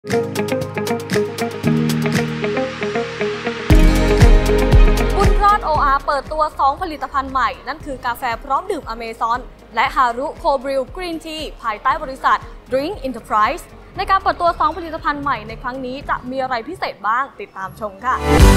บุญรอด OR เปิดตัว 2 ผลิตภัณฑ์ใหม่นั่นคือกาแฟพร้อมดื่มอเมซอนและฮารุโคบริลกรีนทีภายใต้บริษัท Drink Enterprise ในการเปิดตัว 2 ผลิตภัณฑ์ใหม่ในครั้งนี้จะมีอะไรพิเศษบ้างติดตามชมค่ะ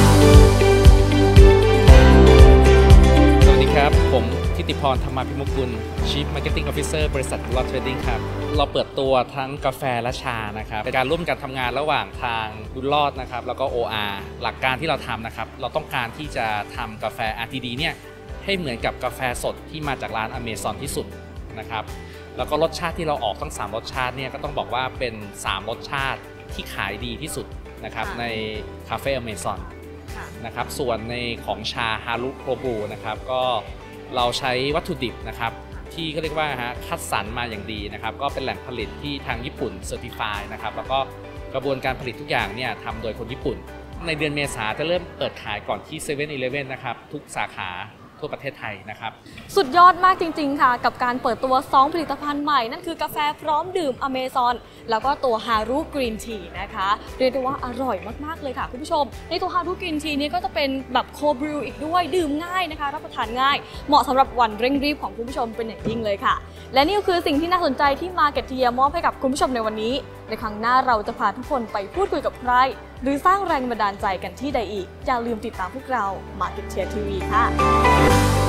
สวัสดีครับผมทิติพรธรรมาภิมุกุล Chief Marketing Officer บริษัท Lot Trading ครับเราเปิดตัวทั้งกาแฟและชานะครับเป็นการร่วมกันทำงานระหว่างทางบุญรอดนะครับแล้วก็ OR หลักการที่เราทำนะครับเราต้องการที่จะทำกาแฟ RTD เนี่ยให้เหมือนกับกาแฟสดที่มาจากร้านอเมซอนที่สุดนะครับแล้วก็รสชาติที่เราออกทั้ง3รสชาติเนี่ยก็ต้องบอกว่าเป็น3รสชาติที่ขายดีที่สุดนะครับในคาเฟ่อเมซอนนะครับส่วนในของชาฮารุโคบูนะครับก็เราใช้วัตถุดิบนะครับที่เขาเรียกว่าคัดสรรมาอย่างดีนะครับก็เป็นแหล่งผลิตที่ทางญี่ปุ่นเซอร์ติฟายนะครับแล้วก็กระบวนการผลิตทุกอย่างเนี่ยทำโดยคนญี่ปุ่นในเดือนเมษาจะเริ่มเปิดขายก่อนที่ 7-Eleven นะครับทุกสาขาทั่วประเทศไทยนะครับสุดยอดมากจริงๆค่ะกับการเปิดตัว 2 ผลิตภัณฑ์ใหม่นั่นคือกาแฟพร้อมดื่มอเมซอนแล้วก็ตัวฮารุกรีนทีนะคะเรียกได้ว่าอร่อยมากๆเลยค่ะคุณผู้ชมในตัวฮารุกรีนทีนี้ก็จะเป็นแบบโคบริลอีกด้วยดื่มง่ายนะคะรับประทานง่ายเหมาะสำหรับวันเร่งรีบของคุณผู้ชมเป็นอย่างยิ่งเลยค่ะและนี่ก็คือสิ่งที่น่าสนใจที่ Marketeer มอบให้กับคุณผู้ชมในวันนี้ในครั้งหน้าเราจะพาทุกคนไปพูดคุยกับใครหรือสร้างแรงบันดาลใจกันที่ใดอีกอย่าลืมติดตามพวกเรา Marketeer TV ค่ะ